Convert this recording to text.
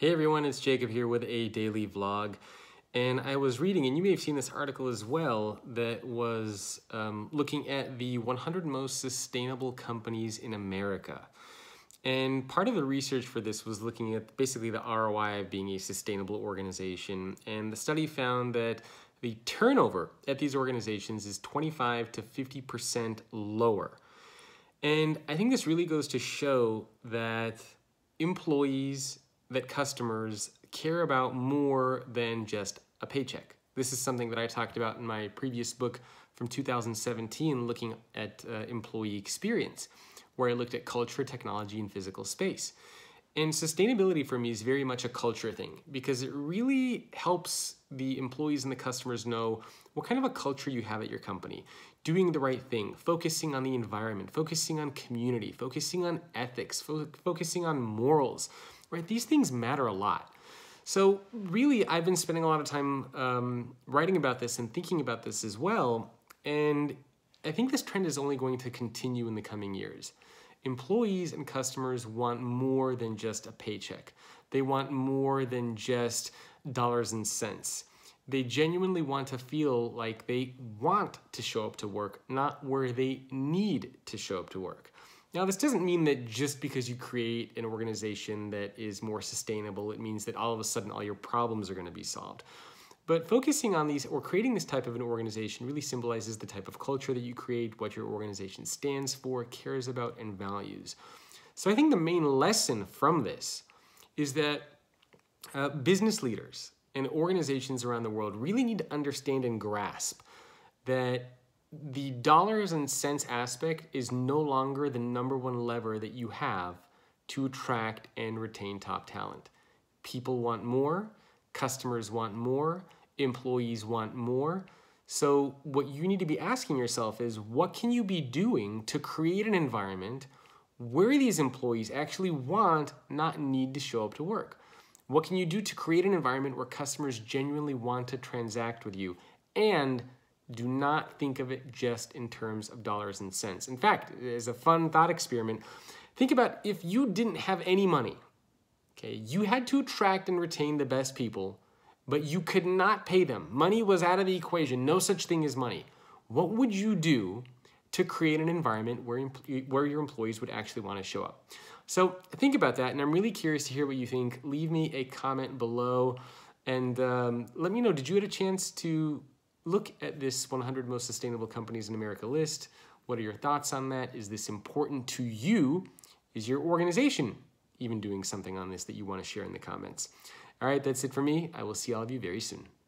Hey everyone, it's Jacob here with a daily vlog. And I was reading, and you may have seen this article as well, that was looking at the 100 most sustainable companies in America. And part of the research for this was looking at basically the ROI of being a sustainable organization. And the study found that the turnover at these organizations is 25 to 50% lower. And I think this really goes to show that employees, that customers care about more than just a paycheck. This is something that I talked about in my previous book from 2017, looking at employee experience, where I looked at culture, technology, and physical space. And sustainability for me is very much a culture thing because it really helps the employees and the customers know what kind of a culture you have at your company. Doing the right thing, focusing on the environment, focusing on community, focusing on ethics, focusing on morals, right? These things matter a lot. So really, I've been spending a lot of time writing about this and thinking about this as well. And I think this trend is only going to continue in the coming years. Employees and customers want more than just a paycheck. They want more than just dollars and cents. They genuinely want to feel like they want to show up to work, not where they need to show up to work. Now, this doesn't mean that just because you create an organization that is more sustainable, it means that all of a sudden all your problems are going to be solved. But focusing on these or creating this type of an organization really symbolizes the type of culture that you create, what your organization stands for, cares about, and values. So I think the main lesson from this is that business leaders and organizations around the world really need to understand and grasp that the dollars and cents aspect is no longer the number one lever that you have to attract and retain top talent. People want more, customers want more, employees want more. So what you need to be asking yourself is, what can you be doing to create an environment where these employees actually want, not need to show up to work? What can you do to create an environment where customers genuinely want to transact with you and do not think of it just in terms of dollars and cents? In fact, as a fun thought experiment, think about if you didn't have any money, okay? You had to attract and retain the best people, but you could not pay them. Money was out of the equation, no such thing as money. What would you do to create an environment where your employees would actually want to show up? So think about that, and I'm really curious to hear what you think. Leave me a comment below, and let me know, did you get a chance to look at this 100 most sustainable companies in America list? What are your thoughts on that? Is this important to you? Is your organization even doing something on this that you want to share in the comments? All right, that's it for me. I will see all of you very soon.